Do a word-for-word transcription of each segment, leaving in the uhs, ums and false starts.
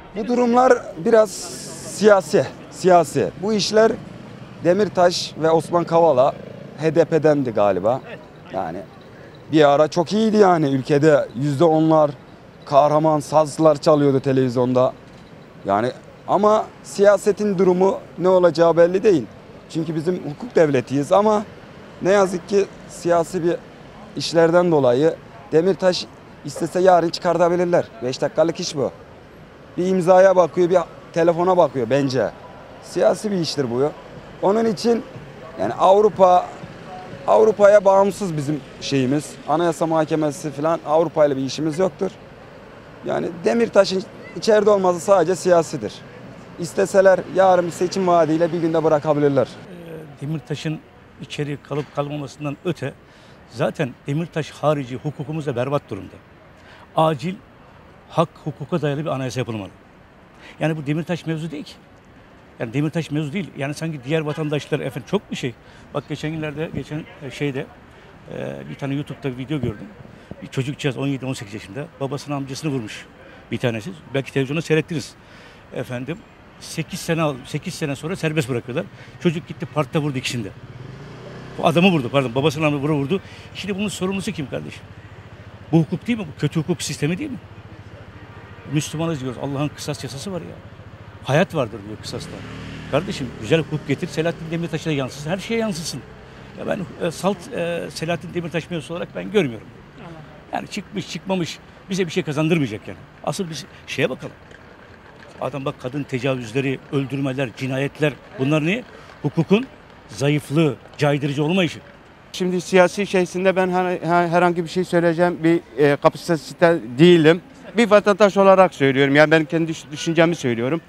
Bu durumlar biraz siyasi, siyasi. Bu işler Demirtaş ve Osman Kavala H D P'dendi galiba. Yani bir ara çok iyiydi yani ülkede yüzde onlar kahraman sazlar çalıyordu televizyonda. Yani ama siyasetin durumu ne olacağı belli değil. Çünkü bizim hukuk devletiyiz ama ne yazık ki siyasi bir işlerden dolayı Demirtaş istese yarın çıkartabilirler. beş dakikalık iş bu. Bir imzaya bakıyor, bir telefona bakıyor bence. Siyasi bir iştir bu. Onun için yani Avrupa Avrupa'ya bağımsız bizim şeyimiz. Anayasa Mahkemesi falan Avrupa ile bir işimiz yoktur. Yani Demirtaş'ın içeride olması sadece siyasidir. İsteseler yarın bir seçim vaadiyle bir günde bırakabilirler. Demirtaş'ın içeri kalıp kalmamasından öte zaten Demirtaş harici hukukumuz da berbat durumda. Acil hak hukuka dayalı bir anayasa yapılmalı. Yani bu Demirtaş mevzu değil ki. Yani Demirtaş mevzu değil. Yani sanki diğer vatandaşlar efendim çok bir şey. Bak geçen günlerde, geçen şeyde bir tane YouTube'da bir video gördüm. Bir çocukcağız on yedi on sekiz yaşında babasının amcasını vurmuş bir tanesi. Belki televizyonda seyrettiniz. Efendim sekiz sene sekiz sene sonra serbest bırakıyorlar. Çocuk gitti parkta vurdu ikisini de. Bu adamı vurdu pardon babasının amcasını vurdu. Şimdi bunun sorumlusu kim kardeşim? Bu hukuk değil mi? Bu kötü hukuk sistemi değil mi? Müslümanız diyoruz. Allah'ın kısas yasası var ya. Hayat vardır diyor kısasta. Kardeşim güzel hukuk getir. Selahattin Demirtaş'a da yansısın. Her şeye yansısın. Ya ben e, salt e, Selahattin Demirtaş mevzusu olarak ben görmüyorum. Yani çıkmış çıkmamış bize bir şey kazandırmayacak yani. Asıl biz şeye bakalım. Adam bak kadın tecavüzleri, öldürmeler, cinayetler bunlar ne? Hukukun zayıflığı, caydırıcı olmayışı. Şimdi siyasi şeysinde ben herhangi bir şey söyleyeceğim bir e, kapasitede değilim. Bir vatandaş olarak söylüyorum. Yani ben kendi düşüncemi söylüyorum.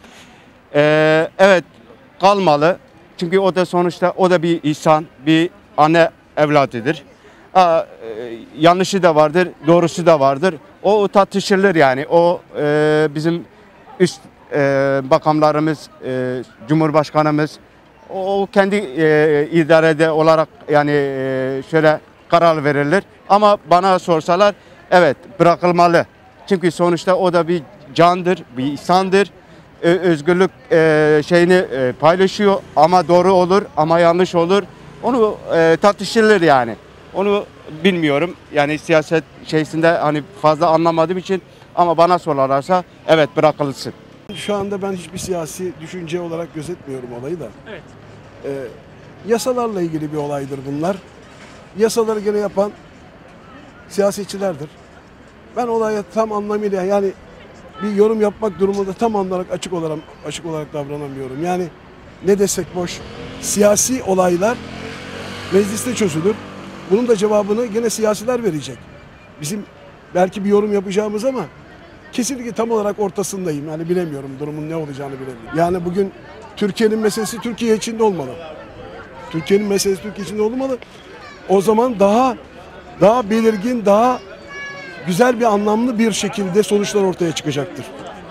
Ee, evet kalmalı. Çünkü o da sonuçta o da bir insan, bir anne evladıdır. Aa, e, yanlışı da vardır, doğrusu da vardır. O tartışılır yani. O e, bizim üst e, bakanlarımız, e, Cumhurbaşkanımız o kendi e, idarede olarak yani e, şöyle karar verilir. Ama bana sorsalar evet bırakılmalı. Çünkü sonuçta o da bir candır, bir insandır. Ee, özgürlük e, şeyini e, paylaşıyor ama doğru olur ama yanlış olur. Onu e, tartışılır yani. Onu bilmiyorum. Yani siyaset şeysinde hani fazla anlamadığım için ama bana sorarlarsa evet bırakılsın. Şu anda ben hiçbir siyasi düşünce olarak gözetmiyorum olayı da. Evet. Ee, yasalarla ilgili bir olaydır bunlar. Yasaları gene yapan siyasetçilerdir. Ben olaya tam anlamıyla yani bir yorum yapmak durumunda tam anlarak açık olarak açık olarak davranamıyorum. Yani ne desek boş. Siyasi olaylar mecliste çözülür. Bunun da cevabını gene siyasiler verecek. Bizim belki bir yorum yapacağımız ama kesinlikle tam olarak ortasındayım. Yani bilemiyorum durumun ne olacağını bilemiyorum. Yani bugün Türkiye'nin meselesi Türkiye içinde olmalı. Türkiye'nin meselesi Türkiye içinde olmalı. O zaman daha daha belirgin, daha güzel bir anlamlı bir şekilde sonuçlar ortaya çıkacaktır.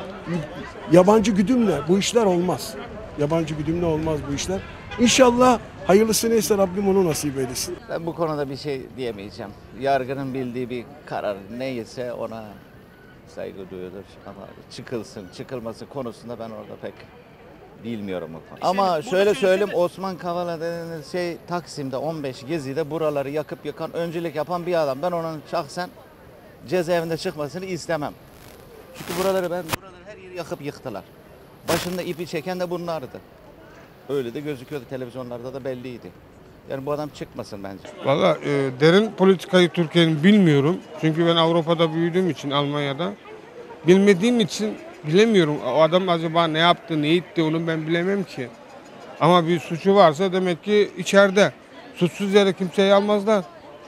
Yabancı güdümle bu işler olmaz. Yabancı güdümle olmaz bu işler. İnşallah hayırlısı neyse Rabbim onu nasip eylesin. Ben bu konuda bir şey diyemeyeceğim. Yargının bildiği bir karar neyse ona saygı duyulur. Ama çıkılsın, çıkılması konusunda ben orada pek bilmiyorum o konuyu. Ama şöyle söyleyeyim, Osman Kavala denen şey Taksim'de on beş Gezi'de buraları yakıp yıkan, öncülük yapan bir adam. Ben onun şahsen cezaevinde çıkmasını istemem. Çünkü buraları ben buraları her yeri yakıp yıktılar. Başında ipi çeken de bunlardı. Öyle de gözüküyordu, televizyonlarda da belliydi. Yani bu adam çıkmasın bence. Valla e, derin politikayı Türkiye'nin bilmiyorum. Çünkü ben Avrupa'da büyüdüğüm için, Almanya'da. Bilmediğim için bilemiyorum. O adam acaba ne yaptı, ne etti onu ben bilemem ki. Ama bir suçu varsa demek ki içeride. Suçsuz yere kimseyi almazlar.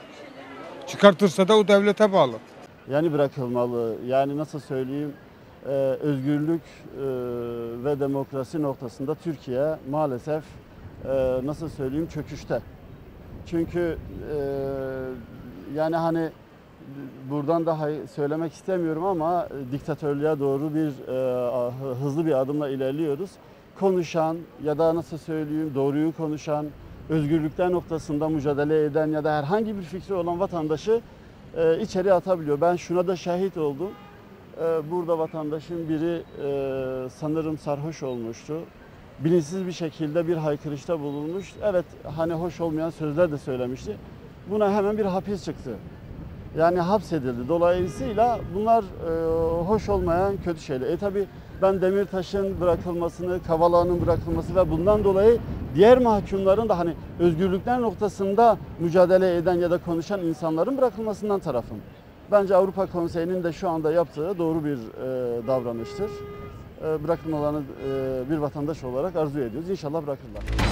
Çıkartırsa da o devlete bağlı. Yani bırakılmalı. Yani nasıl söyleyeyim, e, özgürlük e, ve demokrasi noktasında Türkiye maalesef e, nasıl söyleyeyim çöküşte. Çünkü e, yani hani buradan daha söylemek istemiyorum ama diktatörlüğe doğru bir e, hızlı bir adımla ilerliyoruz. Konuşan ya da nasıl söyleyeyim doğruyu konuşan, özgürlükler noktasında mücadele eden ya da herhangi bir fikri olan vatandaşı e, içeri atabiliyor. Ben şuna da şahit oldum. E, e, burada vatandaşın biri e, sanırım sarhoş olmuştu. Bilinçsiz bir şekilde bir haykırışta bulunmuş. Evet, hani hoş olmayan sözler de söylemişti. Buna hemen bir hapis çıktı. Yani hapsedildi. Dolayısıyla bunlar e, hoş olmayan kötü şeyler. E tabi ben Demirtaş'ın bırakılmasını, Kavala'nın bırakılması ve bundan dolayı diğer mahkumların da hani özgürlükler noktasında mücadele eden ya da konuşan insanların bırakılmasından tarafım. Bence Avrupa Konseyi'nin de şu anda yaptığı doğru bir e, davranıştır. E, bırakılmalarını e, bir vatandaş olarak arzu ediyoruz. İnşallah bırakırlar.